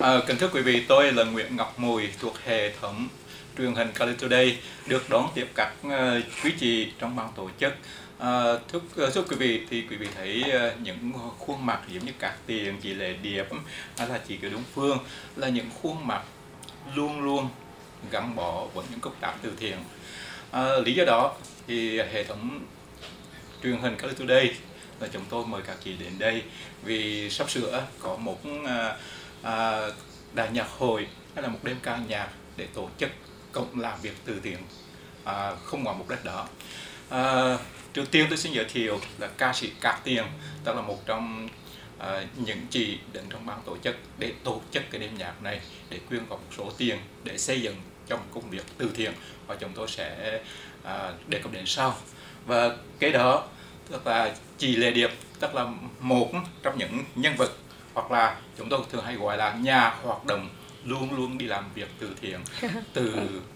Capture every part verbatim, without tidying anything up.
À, kính thưa quý vị, tôi là Nguyễn Ngọc Mùi thuộc hệ thống truyền hình Cali Today, được đón tiếp các uh, quý chị trong ban tổ chức. Uh, thưa, uh, thưa quý vị, thì quý vị thấy uh, những khuôn mặt giống như các Tiền, chị Lệ Điệp hay là chị Kiều Đông Phương là những khuôn mặt luôn luôn gắn bó với những công tác từ thiện. Uh, lý do đó thì hệ thống truyền hình Cali Today là chúng tôi mời các chị đến đây vì sắp sửa có một uh, À, đại nhạc hội hay là một đêm ca nhạc để tổ chức cộng làm việc từ thiện à, không ngoài mục đích đó. À, trước tiên tôi xin giới thiệu là ca sĩ Cát Tiền, đó là một trong à, những chị đến trong ban tổ chức để tổ chức cái đêm nhạc này, để quyên góp một số tiền để xây dựng trong công việc từ thiện, và chúng tôi sẽ à, đề cập đến sau. Và cái đó tức là chị Lệ Điệp, tức là một trong những nhân vật hoặc là chúng tôi thường hay gọi là nhà hoạt động luôn luôn đi làm việc từ thiện từ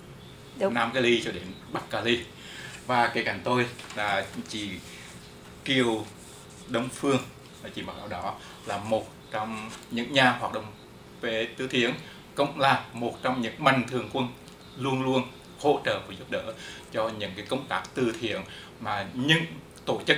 Nam Cali cho đến Bắc Cali. Và cái cạnh tôi là chị Kiều Đông Phương, là chị mặc áo đỏ, là một trong những nhà hoạt động về từ thiện, cũng là một trong những mạnh thường quân luôn luôn hỗ trợ và giúp đỡ cho những cái công tác từ thiện mà những tổ chức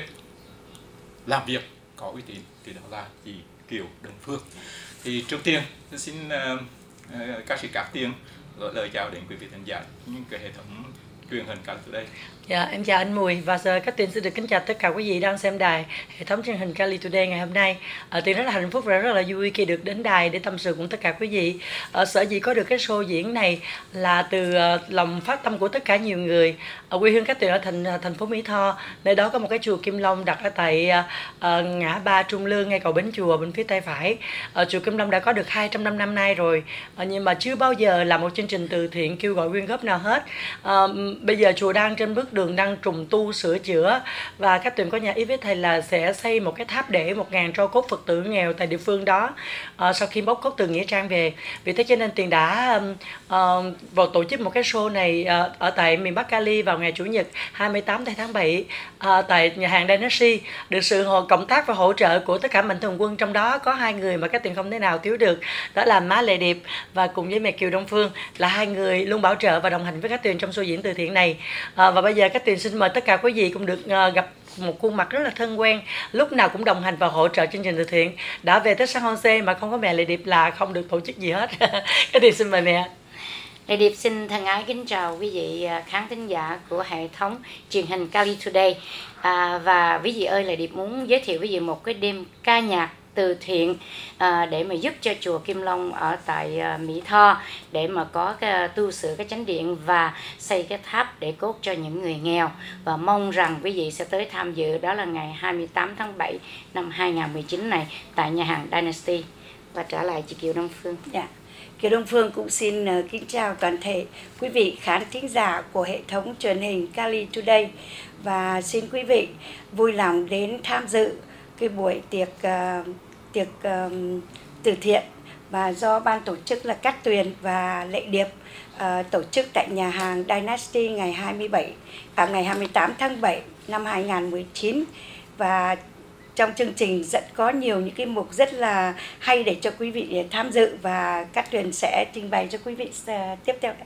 làm việc có uy tín, thì đó là chị Kiều Đông Phương. Thì trước tiên tôi xin uh, uh, ca sĩ Cát Tiền gửi lời chào đến quý vị khán giả những cái hệ thống truyền hình Cali Today. Dạ, em chào anh Mùi và giờ Cát Tiền xin được kính chào tất cả quý vị đang xem đài hệ thống truyền hình Cali Today ngày hôm nay. À, Tiền rất là hạnh phúc và rất là vui khi được đến đài để tâm sự cùng tất cả quý vị. À, sở dĩ có được cái show diễn này là từ uh, lòng phát tâm của tất cả nhiều người. Ở quê hương Cát Tiền ở thành thành phố Mỹ Tho, nơi đó có một cái chùa Kim Long đặt ở tại uh, uh, ngã ba Trung Lương, ngay cầu Bến Chùa bên phía tay phải. Uh, chùa Kim Long đã có được hai trăm năm năm nay rồi, uh, nhưng mà chưa bao giờ là một chương trình từ thiện kêu gọi quyên góp nào hết. Uh, bây giờ chùa đang trên bước đường đang trùng tu sửa chữa, và Cát Tuyền có nhà ý với thầy là sẽ xây một cái tháp để một ngàn tro cốt Phật tử nghèo tại địa phương đó uh, sau khi bốc cốt từ nghĩa trang về. Vì thế cho nên Tuyền đã um, uh, vào tổ chức một cái show này uh, ở tại miền Bắc Cali vào ngày Chủ nhật hai mươi tám tháng bảy uh, tại nhà hàng Dynasty, được sự hồ cộng tác và hỗ trợ của tất cả mạnh thường quân. Trong đó có hai người mà Cát Tuyền không thể nào thiếu được, đó là má Lệ Điệp và cùng với mẹ Kiều Đông Phương, là hai người luôn bảo trợ và đồng hành với Cát Tuyền trong show diễn từ thiện này. À, và bây giờ Cát Tuyền xin mời tất cả quý vị cũng được uh, gặp một khuôn mặt rất là thân quen, lúc nào cũng đồng hành và hỗ trợ chương trình từ thiện. Đã về tới San Jose mà không có mẹ Lệ Điệp là không được tổ chức gì hết. Cát Tuyền xin mời mẹ. Lệ Điệp xin thân ái kính chào quý vị khán thính giả của hệ thống truyền hình Cali Today. À, và quý vị ơi, Lệ Điệp muốn giới thiệu quý vị một cái đêm ca nhạc từ thiện à, để mà giúp cho chùa Kim Long ở tại à, Mỹ Tho, để mà có cái, tu sửa cái chánh điện và xây cái tháp để cốt cho những người nghèo, và mong rằng quý vị sẽ tới tham dự. Đó là ngày hai mươi tám tháng bảy năm hai nghìn không trăm mười chín này tại nhà hàng Dynasty. Và trở lại chị Kiều Đông Phương. Dạ. Kiều Đông Phương cũng xin uh, kính chào toàn thể quý vị khán thính giả của hệ thống truyền hình Cali Today, và xin quý vị vui lòng đến tham dự cái buổi tiệc uh, tiệc uh, từ thiện và do ban tổ chức là Cát Tuyền và Lệ Điệp uh, tổ chức tại nhà hàng Dynasty ngày hai mươi bảy à, ngày hai mươi tám tháng bảy năm hai nghìn không trăm mười chín. Và trong chương trình rất có nhiều những cái mục rất là hay để cho quý vị tham dự, và Cát Tuyền sẽ trình bày cho quý vị uh, tiếp theo.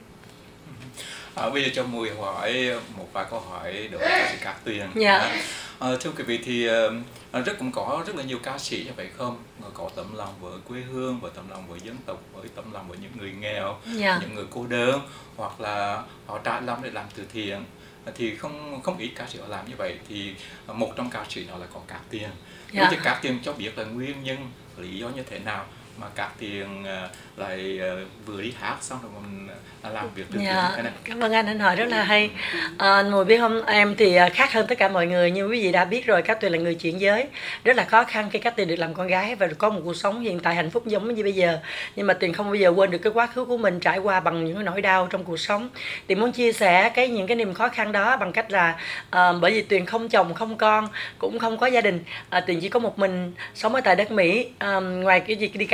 À, bây giờ cho Mùi hỏi một vài câu hỏi đối với ca sĩ Cát Tuyền. Dạ. À, thưa quý vị thì uh, rất cũng có rất là nhiều ca sĩ như vậy không, có tấm lòng với quê hương, với tấm lòng với dân tộc, với tấm lòng với những người nghèo, Dạ. những người cô đơn, hoặc là họ trải lòng để làm từ thiện. Thì không không ít ca sĩ họ làm như vậy, thì một trong ca sĩ đó là có Cát Tuyền. Dạ. Thì Cát Tuyền cho biết là nguyên nhân, lý do như thế nào mà Cát Tuyền uh, lại uh, vừa đi hát xong rồi mình uh, làm việc từ thiện Dạ. thế này. Cảm ơn anh, anh hỏi rất là hay. À, anh Mùi biết không, em thì khác hơn tất cả mọi người. Như quý vị đã biết rồi, Cát Tuyền là người chuyển giới, rất là khó khăn khi Cát Tuyền được làm con gái và được có một cuộc sống hiện tại hạnh phúc giống như bây giờ. Nhưng mà Tuyền không bao giờ quên được cái quá khứ của mình trải qua bằng những cái nỗi đau trong cuộc sống. Tuyền muốn chia sẻ cái những cái niềm khó khăn đó bằng cách là à, bởi vì Tuyền không chồng không con, cũng không có gia đình, à, Tuyền chỉ có một mình sống ở tại đất Mỹ. À, ngoài cái việc đi ca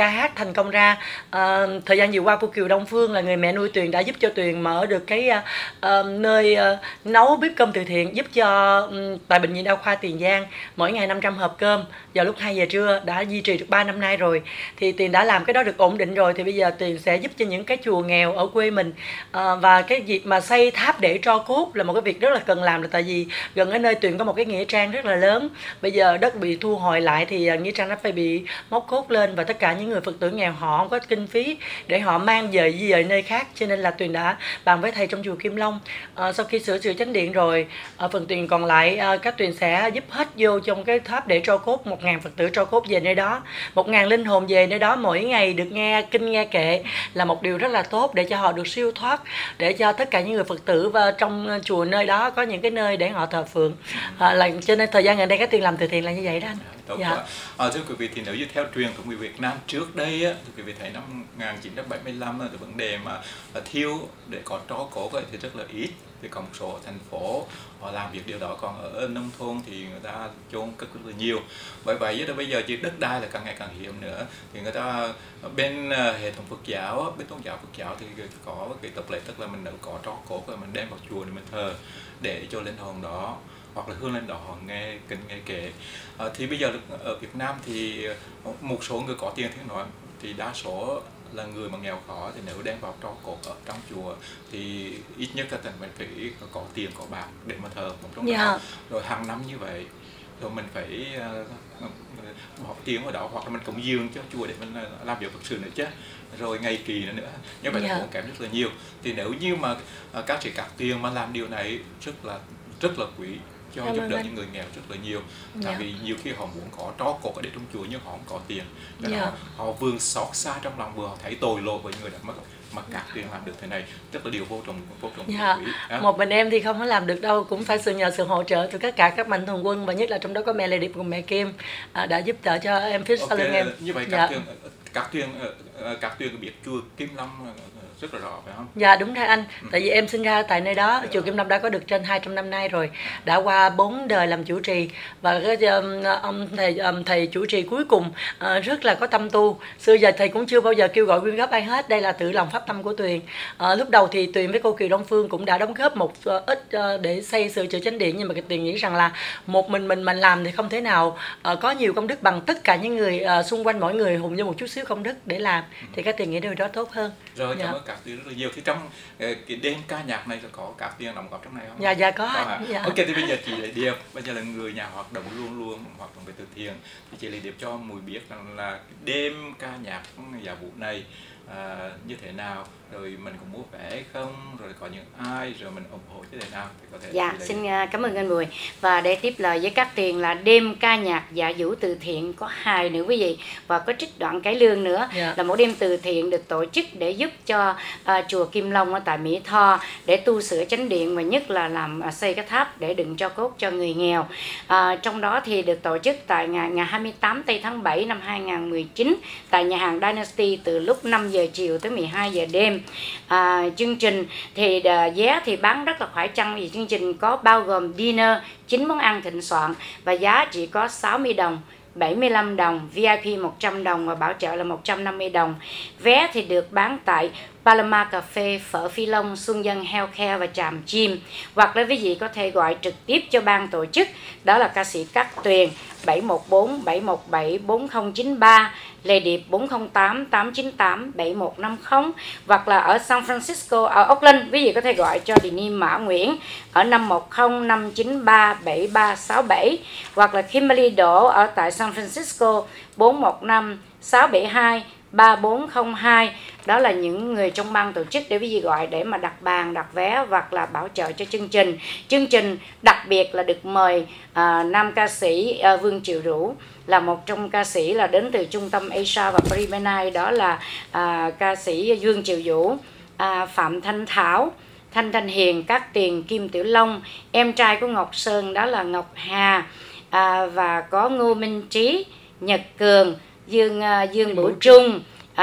ca hát thành công ra. À, thời gian vừa qua cô Kiều Đông Phương là người mẹ nuôi Tuyền đã giúp cho Tuyền mở được cái uh, uh, nơi uh, nấu bếp cơm từ thiện, giúp cho um, tại bệnh viện đa khoa Tiền Giang mỗi ngày năm trăm hộp cơm vào lúc hai giờ trưa, đã duy trì được ba năm nay rồi. Thì Tuyền đã làm cái đó được ổn định rồi, thì bây giờ Tuyền sẽ giúp cho những cái chùa nghèo ở quê mình. À, và cái việc mà xây tháp để tro cốt là một cái việc rất là cần làm, là tại vì gần ở nơi Tuyền có một cái nghĩa trang rất là lớn. Bây giờ đất bị thu hồi lại thì nghĩa trang nó phải bị móc cốt lên, và tất cả những người Phật tử nghèo họ không có kinh phí để họ mang về di dời nơi khác, cho nên là Tuyền đã bàn với thầy trong chùa Kim Long. À, sau khi sửa chữa chánh điện rồi, à, phần tiền còn lại à, các Tuyền sẽ giúp hết vô trong cái tháp để tro cốt, một ngàn Phật tử tro cốt về nơi đó, một ngàn linh hồn về nơi đó mỗi ngày được nghe kinh nghe kệ là một điều rất là tốt để cho họ được siêu thoát, để cho tất cả những người Phật tử và trong chùa nơi đó có những cái nơi để họ thờ phượng. À, là cho nên thời gian gần đây các Tuyền làm từ thiện là như vậy đó anh. Tốt Dạ. quá. À, thưa quý vị, thì nếu như theo truyền của người Việt Nam trước đây á, thì quý vị thấy năm một nghìn chín trăm bảy mươi lăm cái vấn đề mà thiêu để có tro cốt ấy, thì rất là ít. Thì có một số thành phố họ làm việc điều đó, còn ở nông thôn thì người ta chôn cất rất là nhiều. Bởi vậy bây giờ chỉ đất đai là càng ngày càng hiếm nữa, thì người ta bên hệ thống Phật giáo, bên tôn giáo Phật giáo thì có cái tập lệ, tức là mình nếu có tro cốt rồi mình đem vào chùa để mình thờ, để cho linh hồn đó hoặc là hương lên đó họ nghe kinh nghe kệ. À, thì bây giờ ở Việt Nam thì một số người có tiền thì nói, thì đa số là người mà nghèo khó, thì nếu đem vào tro cốt ở trong chùa thì ít nhất là mình phải có tiền có bạc để mà thờ một trong Yeah. đó. Rồi hàng năm như vậy rồi mình phải uh, bỏ tiền ở đó, hoặc là mình cúng dường cho chùa để mình làm việc Phật sự nữa chứ, rồi ngày kỳ nữa nữa, như vậy là Yeah. cũng kém rất là nhiều. Thì nếu như mà uh, các sĩ các tiền mà làm điều này rất là rất là quý, cho Cảm giúp ơn đỡ anh. những người nghèo rất là nhiều. Tại Dạ. vì nhiều khi họ muốn có tro cốt ở để trong chùa nhưng họ không có tiền, cho nên Dạ. họ, họ vương xót xa trong lòng, vừa họ thấy tồi lộ với người đã mất, mà các tiền làm được thế này rất là điều vô cùng vô cùng Dạ. quý. Đó. Một mình em thì không có làm được đâu, cũng phải sự nhờ sự hỗ trợ từ tất cả các mạnh thường quân, và nhất là trong đó có mẹ Lê Điệp cùng mẹ Kim à, đã giúp đỡ cho em phía sau Ok, lưng em. như vậy các Dạ. tuyên các tuyên các tuyên biết chùa Kim Long rất là rõ phải không? Dạ đúng rồi anh, tại vì em sinh ra tại nơi đó. Chùa Kim Long đã có được trên hai trăm năm nay rồi, đã qua bốn đời làm chủ trì, và cái um, ông thầy um, thầy chủ trì cuối cùng uh, rất là có tâm tu. Xưa giờ thầy cũng chưa bao giờ kêu gọi quyên góp ai hết, đây là tự lòng pháp tâm của Tuyền. Uh, lúc đầu thì Tuyền với cô Kiều Đông Phương cũng đã đóng góp một uh, ít uh, để xây sửa chữa chánh điện, nhưng mà Tuyền nghĩ rằng là một mình mình mình làm thì không thể nào uh, có nhiều công đức bằng tất cả những người uh, xung quanh, mỗi người hùng vô một chút xíu công đức để làm, thì các Tuyền nghĩ điều đó tốt hơn. Rồi, Dạ. cảm ơn các tuyên rất là nhiều. Thì trong cái đêm ca nhạc này có các tuyên đóng góp trong này không? Dạ dạ có. Có hả? Dạ. Ok, thì bây giờ chị Lệ Điệp, bây giờ là người nhà hoạt động luôn luôn hoạt động về từ thiện, thì chị Lệ Điệp cho Mùi biết rằng là đêm ca nhạc giả vụ này à, như thế nào, rồi mình cũng mua vé không, rồi có những ai, rồi mình ủng hộ như thế nào thì có thể. Dạ, chị Lệ xin Điệp. uh, cảm ơn anh Bùi. Và để tiếp lời với các Tuyền là đêm ca nhạc dạ vũ từ thiện có hài nữa quý vị, và có trích đoạn cải lương nữa. Dạ. Là một đêm từ thiện được tổ chức để giúp cho uh, chùa Kim Long ở tại Mỹ Tho để tu sửa chánh điện, và nhất là làm uh, xây cái tháp để đựng cho cốt cho người nghèo. Uh, trong đó thì được tổ chức tại ngày, ngày hai mươi tám tây tháng bảy năm hai nghìn không trăm mười chín tại nhà hàng Dynasty từ lúc năm giờ chiều tới mười hai giờ đêm. À, chương trình thì uh, vé thì bán rất là phải chăng, vì chương trình có bao gồm dinner, chín món ăn thịnh soạn, và giá chỉ có sáu mươi đồng, bảy mươi lăm đồng, vi ai pi một trăm đồng và bảo trợ là một trăm năm mươi đồng. Vé thì được bán tại Paloma Cà Phê, Phở Phi Long, Xuân Dân Healthcare và Tràm Chim. Hoặc là quý vị có thể gọi trực tiếp cho ban tổ chức, đó là ca sĩ Cát Tuyền bảy một bốn bảy một bảy bốn không chín ba, Lê Điệp bốn không tám tám chín tám bảy một năm không, hoặc là ở San Francisco, ở Oakland quý vị có thể gọi cho Denim Mã Nguyễn ở năm một không năm chín ba bảy ba sáu bảy, hoặc là Kimberly Đỗ ở tại San Francisco bốn một năm sáu bảy hai ba bốn không hai. Đó là những người trong ban tổ chức để quý vị gọi để mà đặt bàn, đặt vé hoặc là bảo trợ cho chương trình. Chương trình đặc biệt là được mời à, nam ca sĩ à, Vương Triệu Rũ, là một trong ca sĩ là đến từ trung tâm Asia và Primenai, đó là à, ca sĩ Dương Triệu Vũ, à, Phạm Thanh Thảo, Thanh Thanh Hiền, Cát Tuyền, Kim Tiểu Long, em trai của Ngọc Sơn đó là Ngọc Hà, à, và có Ngô Minh Trí, Nhật Cường, Dương uh, Dương Bửu Trung,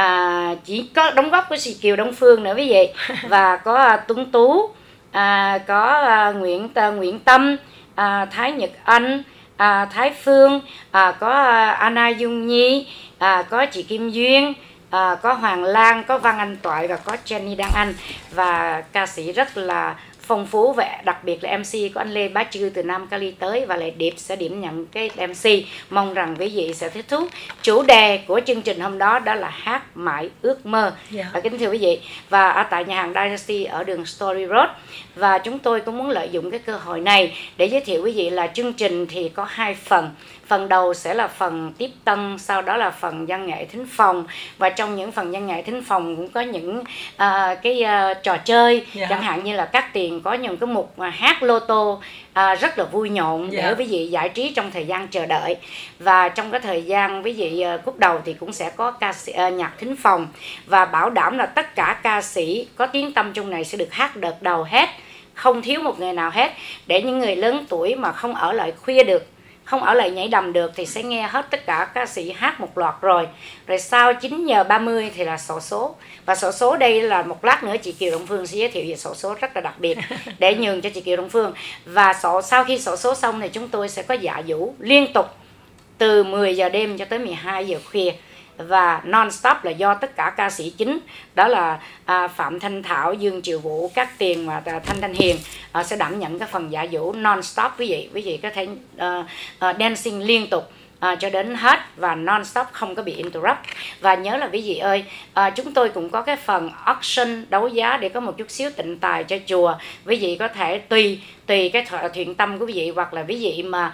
à, chỉ có đóng góp của chị Kiều Đông Phương nữa quý vị, và có uh, Tuấn Tú, à, có uh, Nguyễn uh, Nguyễn Tâm, à, Thái Nhật Anh, à, Thái Phương, à, có Anna Dung Nhi, à, có chị Kim Duyên, à, có Hoàng Lan, có Văn Anh Toại và có Jenny Đăng Anh. Và ca sĩ rất là phong phú, và đặc biệt là em xê có anh Lê Bá Chư từ Nam Cali tới, và lại Điệp sẽ điểm nhận cái em xê. Mong rằng quý vị sẽ thích thú. Chủ đề của chương trình hôm đó đó là hát mãi ước mơ. Yeah. Và kính thưa quý vị, và ở tại nhà hàng Dynasty ở đường Story Road, và chúng tôi cũng muốn lợi dụng cái cơ hội này để giới thiệu quý vị là chương trình thì có hai phần. Phần đầu sẽ là phần tiếp tân, sau đó là phần văn nghệ thính phòng, và trong những phần văn nghệ thính phòng cũng có những uh, cái uh, trò chơi, yeah. chẳng hạn như là Cát Tiền có những cái mục mà hát lô tô uh, rất là vui nhộn, yeah. để quý vị giải trí trong thời gian chờ đợi. Và trong cái thời gian quý vị uh, khúc đầu thì cũng sẽ có ca sĩ, uh, nhạc thính phòng, và bảo đảm là tất cả ca sĩ có tiếng tăm trong này sẽ được hát đợt đầu hết, không thiếu một người nào hết, để những người lớn tuổi mà không ở lại khuya được, không ở lại nhảy đầm được thì sẽ nghe hết tất cả ca sĩ hát một loạt rồi. Rồi sau chín giờ ba mươi thì là xổ số. Và xổ số đây là một lát nữa chị Kiều Đông Phương sẽ giới thiệu về xổ số rất là đặc biệt để nhường cho chị Kiều Đông Phương. Và sổ, sau khi xổ số xong thì chúng tôi sẽ có dạ vũ liên tục từ mười giờ đêm cho tới mười hai giờ khuya. Và non-stop là do tất cả ca sĩ chính, đó là à, Phạm Thanh Thảo, Dương Triệu Vũ, Cát Tiền và à, Thanh Thanh Hiền à, sẽ đảm nhận cái phần dạ vũ non-stop. Quý vị quý vị có thể uh, uh, dancing liên tục À, cho đến hết và non-stop, không có bị interrupt. Và nhớ là quý vị ơi, à, chúng tôi cũng có cái phần auction đấu giá để có một chút xíu tịnh tài cho chùa. Quý vị có thể tùy tùy cái thiện tâm của quý vị, hoặc là quý vị mà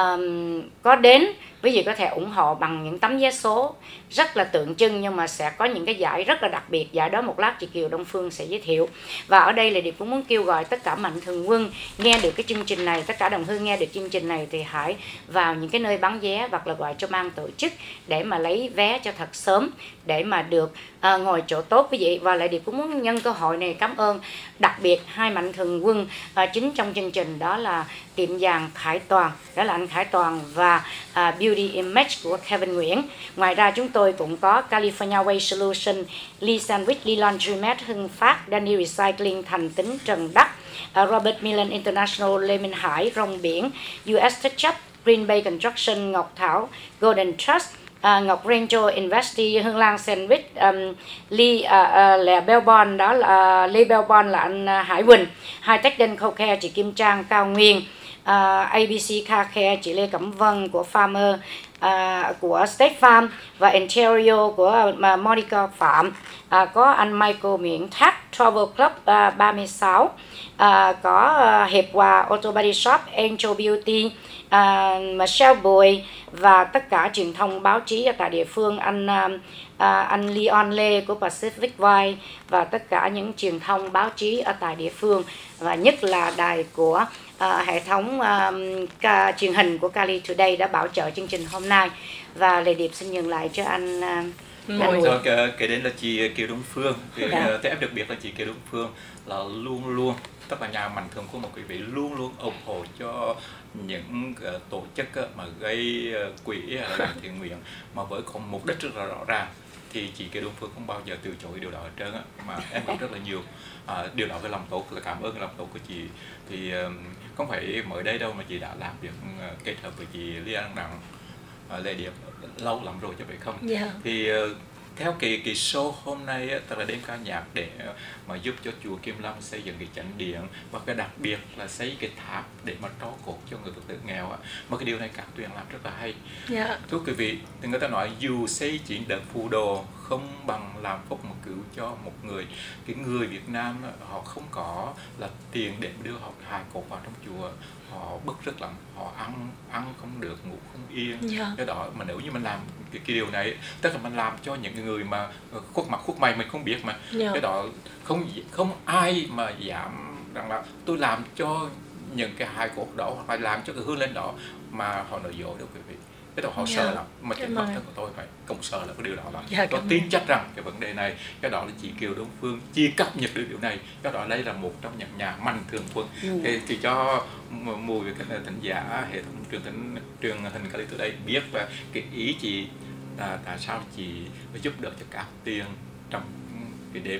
um, có đến, quý vị có thể ủng hộ bằng những tấm vé số rất là tượng trưng, nhưng mà sẽ có những cái giải rất là đặc biệt. Giải đó một lát chị Kiều Đông Phương sẽ giới thiệu. Và ở đây là Điệp cũng muốn kêu gọi tất cả mạnh thường quân nghe được cái chương trình này, tất cả đồng hương nghe được chương trình này thì hãy vào những cái nơi bán vé hoặc là gọi cho ban tổ chức để mà lấy vé cho thật sớm, để mà được à, ngồi chỗ tốt quý vị. Và lại Điệp cũng muốn nhân cơ hội này cảm ơn đặc biệt hai mạnh thường quân à, chính trong chương trình, đó là tiệm vàng Khải Toàn, đó là anh Khải Toàn, và à, Beauty Image của Kevin Nguyễn. Ngoài ra chúng tôi cũng có California Way Solution, Lee Sandwich, Lee Laundromat, Hưng Phát, Danny Recycling, Thành Tính, Trần Đắc, uh, Robert Millen International, Lê Minh Hải, Rong Biển, u ét Touch Up, Green Bay Construction, Ngọc Thảo, Golden Trust, uh, Ngọc Ranger Investi, Hương Lan Sandwich, um, Lee uh, uh, là Belbon, đó là uh, Lee Belbon là anh uh, Hải Quỳnh, High Tech Dental Care chị Kim Trang, Cao Nguyên, uh, a bê xê Car Care chị Lê Cẩm Vân của Farmer, uh, của State Farm, và Ontario của uh, Monica Phạm, uh, có anh Michael Miễn Thác, Travel Club uh, ba mươi sáu, uh, có uh, Hiệp Hòa Auto Body Shop, Angel Beauty, uh, Michelle Bùi, và tất cả truyền thông báo chí ở tại địa phương, anh uh, À, anh Leon Lê của Pacific Vai, và tất cả những truyền thông báo chí ở tại địa phương, và nhất là đài của à, hệ thống à, ca, truyền hình của Cali Today đã bảo trợ chương trình hôm nay. Và lời Điệp xin nhường lại cho anh à, Rồi kể đến là chị Kiều Đông Phương, thì dạ. Thế em được biết là chị Kiều Đông Phương là luôn luôn, tất cả nhà mạnh thường của một quý vị luôn luôn ủng hộ cho những uh, tổ chức uh, mà gây uh, quỹ uh, làm thiện nguyện mà với con mục đích rất là rõ ràng, thì chị Kiều Đông Phương không bao giờ từ chối điều đó ở trơn á. Mà em cũng rất là nhiều uh, điều đó với lòng tốt, là cảm ơn lòng tốt của chị. Thì uh, không phải mới đây đâu mà chị đã làm việc uh, kết hợp với chị Lý An Đặng, uh, Lê Điệp lâu lắm rồi chứ phải không? Yeah. Thì uh, theo cái cái show hôm nay á, tức là đêm ca nhạc để mà giúp cho chùa Kim Long xây dựng cái chánh điện, và cái đặc biệt là xây cái tháp để mà tro cột cho người Phật tử nghèo á. Mà cái điều này các Tuyền làm rất là hay. Yeah. Thưa quý vị, thì người ta nói dù xây chỉ đợt phù đồ không bằng làm phúc một cứu cho một người. Cái người Việt Nam họ không có là tiền để đưa họ hài cột vào trong chùa, họ bức rất lắm, họ ăn ăn không được, ngủ không yên. Yeah. Cái đó mà nếu như mình làm cái, cái điều này, tức là mình làm cho những người mà khuất mặt khuất mày mình không biết mà. Yeah. Cái đó không không ai mà dám rằng là tôi làm cho những cái hài cột đó, hoặc là làm cho cái hương lên đó mà họ nói dối đâu quý vị. Cái đó họ yeah. sợ lắm, mà chính bản thân của tôi phải cũng sợ là cái điều đó lắm. Yeah, tôi tin chắc rằng cái vấn đề này, cái đó là chị Kiều Đông Phương chia cập nhật được điều này. Cái đó đây là một trong những nhà mạnh thường quân. Mm. Thì, thì cho mùi về cái thính giả hệ thống truyền hình truyền hình Cali Today biết và cái ý chị là tại sao chị giúp đỡ cho các tiền trong cái đêm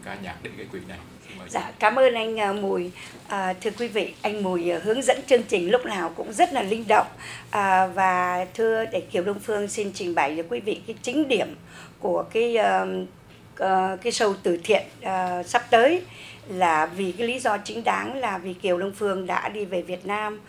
ca nhạc để gây quỹ này. Dạ, cảm ơn anh Mùi. À, thưa quý vị, anh Mùi hướng dẫn chương trình lúc nào cũng rất là linh động. À, và thưa để Kiều Đông Phương xin trình bày với quý vị cái chính điểm của cái uh, uh, cái show từ thiện uh, sắp tới, là vì cái lý do chính đáng là vì Kiều Đông Phương đã đi về Việt Nam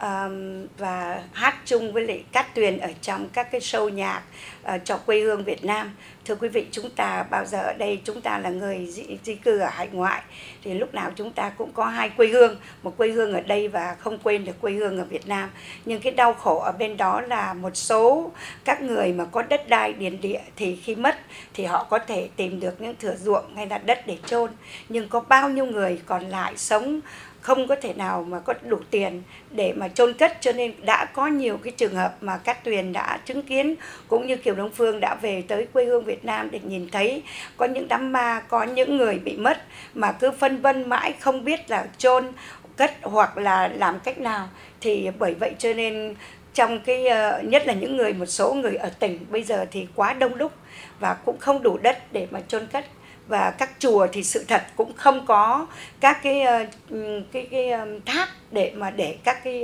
um, và hát chung với lại Cát Tuyền ở trong các cái show nhạc uh, cho quê hương Việt Nam. Thưa quý vị, chúng ta bao giờ ở đây chúng ta là người di, di cư ở hải ngoại, thì lúc nào chúng ta cũng có hai quê hương, một quê hương ở đây và không quên được quê hương ở Việt Nam. Nhưng cái đau khổ ở bên đó là một số các người mà có đất đai điền địa thì khi mất thì họ có thể tìm được những thửa ruộng hay là đất để chôn, nhưng có bao nhiêu người còn lại sống không có thể nào mà có đủ tiền để mà chôn cất, cho nên đã có nhiều cái trường hợp mà Cát Tuyền đã chứng kiến, cũng như Kiều Đông Phương đã về tới quê hương Việt Nam để nhìn thấy có những đám ma, có những người bị mất mà cứ phân vân mãi không biết là chôn cất hoặc là làm cách nào. Thì bởi vậy cho nên trong cái nhất là những người một số người ở tỉnh bây giờ thì quá đông đúc và cũng không đủ đất để mà chôn cất. Và các chùa thì sự thật cũng không có các cái cái cái tháp để mà để các cái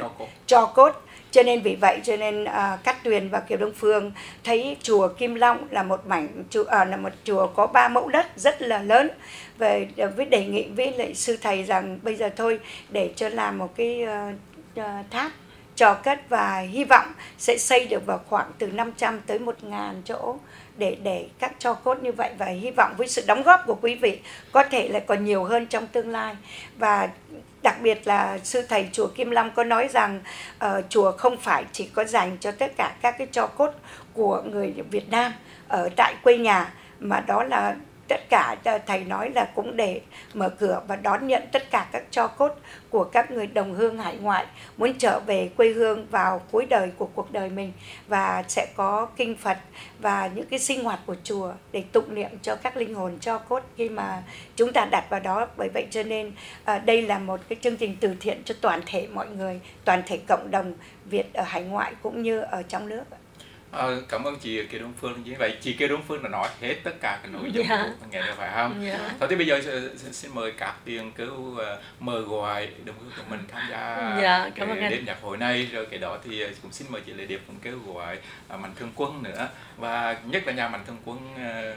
tro cốt. Cho nên vì vậy cho nên uh, Cát Tuyền và Kiều Đông Phương thấy chùa Kim Long là một mảnh chùa uh, là một chùa có ba mẫu đất rất là lớn, về với đề nghị với lại sư thầy rằng bây giờ thôi để cho làm một cái uh, uh, tháp trò cất, và hy vọng sẽ xây được vào khoảng từ năm trăm tới một nghìn chỗ để để các tro cốt như vậy, và hy vọng với sự đóng góp của quý vị có thể là còn nhiều hơn trong tương lai. Và đặc biệt là sư thầy chùa Kim Long có nói rằng uh, chùa không phải chỉ có dành cho tất cả các cái tro cốt của người Việt Nam ở tại quê nhà, mà đó là tất cả thầy nói là cũng để mở cửa và đón nhận tất cả các tro cốt của các người đồng hương hải ngoại muốn trở về quê hương vào cuối đời của cuộc đời mình, và sẽ có kinh Phật và những cái sinh hoạt của chùa để tụng niệm cho các linh hồn tro cốt khi mà chúng ta đặt vào đó. Bởi vậy cho nên à, đây là một cái chương trình từ thiện cho toàn thể mọi người, toàn thể cộng đồng Việt ở hải ngoại cũng như ở trong nước. À, cảm ơn chị Kiều Đông Phương. Như vậy chị Kiều Đông Phương đã nói hết tất cả cái nội dung Yeah. của ngày này phải không? Yeah. Thôi thì bây giờ xin mời các tiền cứu uh, mời gọi đồng hương của mình tham gia Yeah, cảm cái ơn đêm nhạc hội này. Rồi cái đó thì cũng xin mời chị Lê Điệp cũng kêu gọi uh, Mạnh Thường Quân nữa, và nhất là nhà Mạnh Thường Quân uh,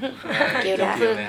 Kiều Đông Phương.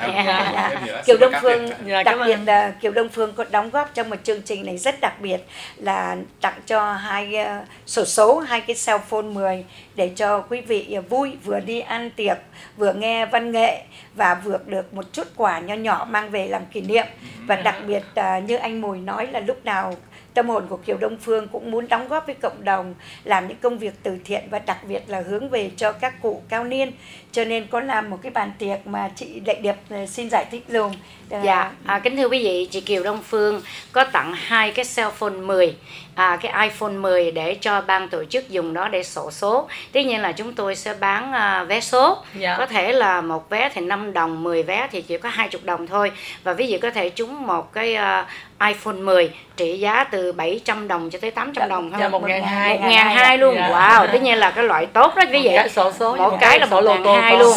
Kiều Đông Phương đặc biệt là Kiều Đông Phương có đóng góp trong một chương trình này rất đặc biệt là tặng cho hai uh, sổ số, hai cái cell phone mười để cho quý vị vui, vừa đi ăn tiệc, vừa nghe văn nghệ và vừa được một chút quà nho nhỏ mang về làm kỷ niệm. Và đặc biệt uh, như anh Mùi nói là lúc nào tâm hồn của Kiều Đông Phương cũng muốn đóng góp với cộng đồng, làm những công việc từ thiện và đặc biệt là hướng về cho các cụ cao niên. Cho nên có làm một cái bàn tiệc mà chị Lệ Điệp xin giải thích dùm. Dạ, à, kính thưa quý vị, chị Kiều Đông Phương có tặng hai cái cell phone mười, à, cái iPhone mười để cho ban tổ chức dùng đó để sổ số. Tuy nhiên là chúng tôi sẽ bán à, vé số. Dạ. Có thể là một vé thì năm đồng, mười vé thì chỉ có hai mươi đồng thôi. Và ví dụ có thể trúng một cái uh, iPhone mười trị giá từ bảy trăm đồng cho tới tám trăm đồng không? Dạ, một nghìn hai trăm. một nghìn hai trăm luôn. Dạ. Wow, tất nhiên là cái loại tốt đó quý vị. Một cái sổ số, một cái là một nghìn hai trăm luôn.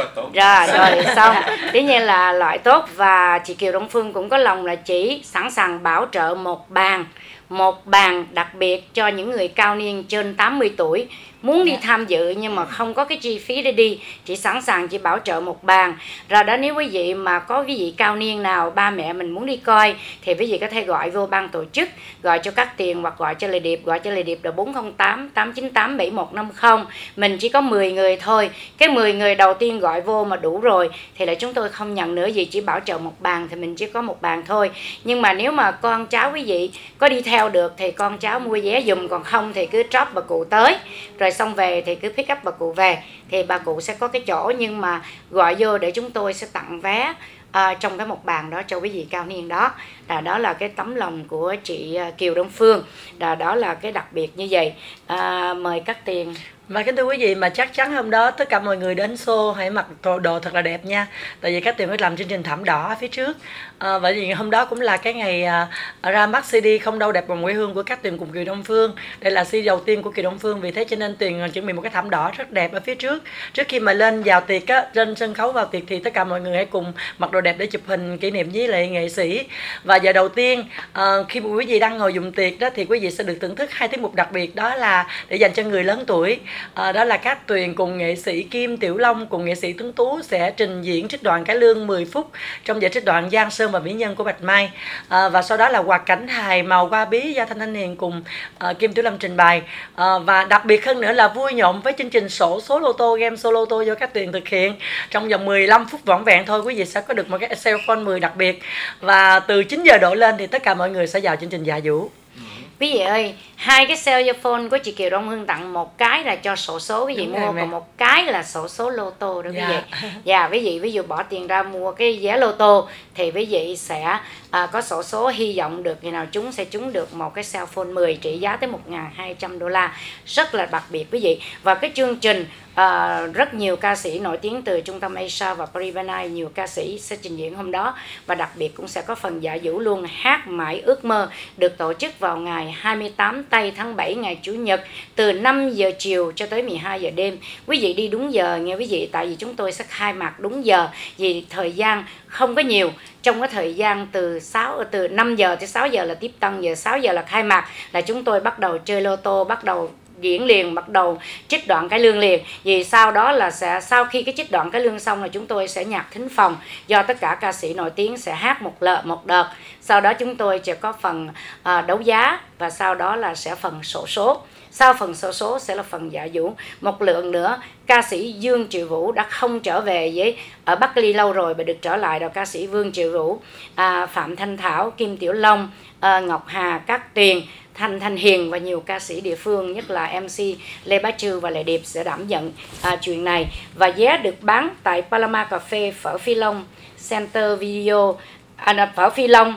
Dạ. Rồi, rồi xong. Tất nhiên là loại tốt, và chị Kiều Đông Phương cũng có lòng là chỉ sẵn sàng bảo trợ một bàn, một bàn đặc biệt cho những người cao niên trên tám mươi tuổi muốn đi tham dự nhưng mà không có cái chi phí để đi, chị sẵn sàng chị bảo trợ một bàn. Rồi đó, nếu quý vị mà có quý vị cao niên nào ba mẹ mình muốn đi coi thì quý vị có thể gọi vô ban tổ chức, gọi cho Cát Tuyền hoặc gọi cho Lê Điệp, gọi cho Lê Điệp là bốn không tám tám chín tám bảy một năm không. Mình chỉ có mười người thôi, cái mười người đầu tiên gọi vô mà đủ rồi thì là chúng tôi không nhận nữa gì, chỉ bảo trợ một bàn thì mình chỉ có một bàn thôi. Nhưng mà nếu mà con cháu quý vị có đi theo được thì con cháu mua vé dùm, còn không thì cứ drop bà cụ tới, rồi xong về thì cứ pick up bà cụ về thì bà cụ sẽ có cái chỗ, nhưng mà gọi vô để chúng tôi sẽ tặng vé à, trong cái một bàn đó cho quý vị cao niên đó. Là đó là cái tấm lòng của chị Kiều Đông Phương, là đó là cái đặc biệt như vậy. À, mời Cát Tuyền. Và kính thưa quý vị, mà chắc chắn hôm đó tất cả mọi người đến show hãy mặc đồ, đồ thật là đẹp nha. Tại vì các Tuyền phải làm chương trình thảm đỏ ở phía trước. À, bởi vì hôm đó cũng là cái ngày à, ra mắt xê đê Không Đâu Đẹp Bằng Quê Hương của các Tuyền cùng Kiều Đông Phương. Đây là xê đê đầu tiên của Kiều Đông Phương, vì thế cho nên Tuyền chuẩn bị một cái thảm đỏ rất đẹp ở phía trước. Trước khi mà lên vào tiệc á, trên sân khấu vào tiệc thì tất cả mọi người hãy cùng mặc đồ đẹp để chụp hình kỷ niệm với lại nghệ sĩ. Và giờ đầu tiên à, khi quý vị đang ngồi dùng tiệc đó thì quý vị sẽ được thưởng thức hai tiết mục đặc biệt, đó là để dành cho người lớn tuổi. À, đó là Cát Tuyền cùng nghệ sĩ Kim Tiểu Long cùng nghệ sĩ Tuấn Tú sẽ trình diễn trích đoạn cải lương mười phút trong giải trích đoạn Giang Sơn và Mỹ Nhân của Bạch Mai. À, và sau đó là hoạt cảnh hài Màu Hoa Bí do Thanh Thanh Hiền cùng à, Kim Tiểu Long trình bày. À, và đặc biệt hơn nữa là vui nhộn với chương trình sổ số lô tô, game số lô tô do Cát Tuyền thực hiện. Trong vòng mười lăm phút vỏn vẹn thôi, quý vị sẽ có được một cái cell phone mười đặc biệt. Và từ chín giờ đổ lên thì tất cả mọi người sẽ vào chương trình dạ vũ. Quý vị ơi, hai cái cell phone của chị Kiều Đông Hương tặng, một cái là cho sổ số quý vị mua, còn một cái là sổ số lô tô đó quý vị. Dạ, quý vị ví dụ bỏ tiền ra mua cái vé lô tô thì quý vị sẽ à, có sổ số, hy vọng được ngày nào chúng sẽ trúng được một cái cell phone mười trị giá tới một nghìn hai trăm đô la, rất là đặc biệt quý vị. Và cái chương trình à, rất nhiều ca sĩ nổi tiếng từ Trung tâm Asia và Paribana, nhiều ca sĩ sẽ trình diễn hôm đó, và đặc biệt cũng sẽ có phần dạ vũ luôn, hát mãi ước mơ, được tổ chức vào ngày hai mươi tám tây tháng bảy, ngày Chủ nhật, từ năm giờ chiều cho tới mười hai giờ đêm. Quý vị đi đúng giờ nghe quý vị, tại vì chúng tôi sẽ khai mạc đúng giờ, vì thời gian không có nhiều. Trong cái thời gian từ sáu từ năm giờ tới sáu giờ là tiếp tân, giờ sáu giờ là khai mạc, là chúng tôi bắt đầu chơi lô tô, bắt đầu diễn liền, bắt đầu trích đoạn cải lương liền. Vì sau đó là sẽ sau khi cái trích đoạn cải lương xong là chúng tôi sẽ nhạc thính phòng, do tất cả ca sĩ nổi tiếng sẽ hát một lợ một đợt. Sau đó chúng tôi sẽ có phần à, đấu giá, và sau đó là sẽ phần sổ số. Sau phần sổ số sẽ là phần dạ vũ. Một lượng nữa, ca sĩ Dương Triệu Vũ đã không trở về với ở Bắc Ly lâu rồi và được trở lại, đó ca sĩ Vương Triệu Vũ, à, Phạm Thanh Thảo, Kim Tiểu Long, à, Ngọc Hà, Cát Tuyền, Thanh Thanh Hiền và nhiều ca sĩ địa phương, nhất là em xê Lê Bá Trư và Lệ Điệp sẽ đảm nhận à, chuyện này. Và vé được bán tại Palama Cà Phê, Phở Phi Long, Center Video, à, Phở Phi Long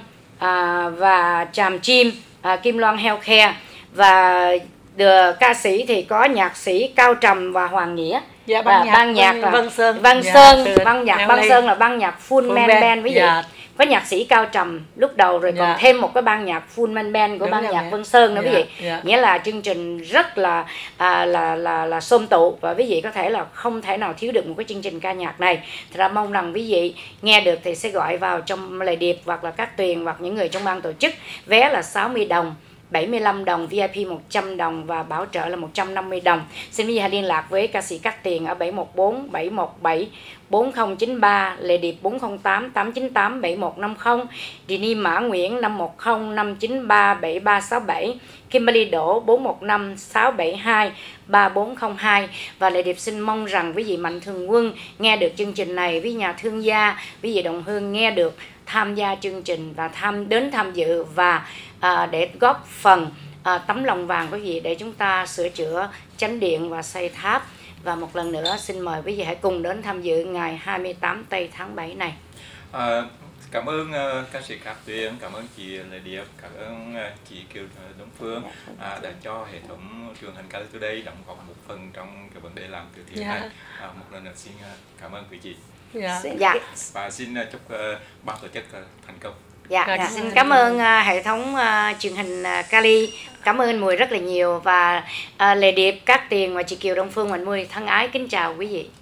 à, và Tràm Chim, à, Kim Loan Healthcare. Và được, ca sĩ thì có nhạc sĩ Cao Trầm và Hoàng Nghĩa. Dạ, ban nhạc, ban nhạc là Văn Sơn. Văn Dạ, Sơn, ban nhạc Văn Sơn là ban nhạc Full, Full Man Band, Band quý vị. dạ. Có nhạc sĩ Cao Trầm lúc đầu rồi, Dạ. còn thêm một cái ban nhạc Full Man Band của Đúng ban rồi, nhạc dạ. Văn Sơn nữa quý Dạ, vị. dạ. Nghĩa là chương trình rất là à, là là là xôm tụ, và quý vị có thể là không thể nào thiếu được một cái chương trình ca nhạc này. Thật ra mong rằng quý vị nghe được thì sẽ gọi vào trong Lệ Điệp hoặc là Cát Tuyền hoặc những người trong ban tổ chức. Vé là sáu mươi đồng, bảy mươi lăm đồng, vi ai pi một trăm đồng và bảo trợ là một trăm năm mươi đồng. Xin quý vị hãy liên lạc với ca sĩ Cát Tuyền ở bảy một bốn bảy một bảy bốn không chín ba, Lệ Điệp bốn không tám tám chín tám bảy một năm không, Rini Mã Nguyễn năm một không năm chín ba bảy ba sáu bảy, Kimberly Đỗ bốn một năm sáu bảy hai ba bốn không hai. Và Lệ Điệp xin mong rằng quý vị mạnh thường quân nghe được chương trình này, với nhà thương gia, quý vị đồng hương nghe được, tham gia chương trình và tham đến tham dự và à, để góp phần à, tấm lòng vàng quý vị để chúng ta sửa chữa chánh điện và xây tháp. Và một lần nữa xin mời quý vị hãy cùng đến tham dự ngày hai mươi tám tây tháng bảy này. À, cảm ơn uh, ca sĩ Cát Tuyền, cảm ơn chị Lệ Điệp, cảm ơn uh, chị Kiều Đông Phương uh, đã cho hệ thống truyền hình Cali Today đóng góp một phần trong cái vấn đề làm từ thiện này. À, một lần nữa xin uh, cảm ơn quý chị. Dạ. Dạ. Và xin uh, chúc uh, ban tổ chức uh, thành công. Dạ, Dạ, dạ. cảm Xin ơn. cảm ơn uh, hệ thống uh, truyền hình uh, Cali. Cảm ơn Mùi rất là nhiều, và uh, Lệ Điệp, Cát Tuyền và chị Kiều Đông Phương Mạnh Mùi thân ái kính chào quý vị.